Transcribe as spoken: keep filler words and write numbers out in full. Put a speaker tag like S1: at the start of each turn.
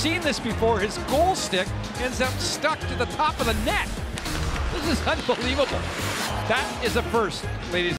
S1: seen this before. His goal stick ends up stuck to the top of the net. This is unbelievable. That is a first, ladies.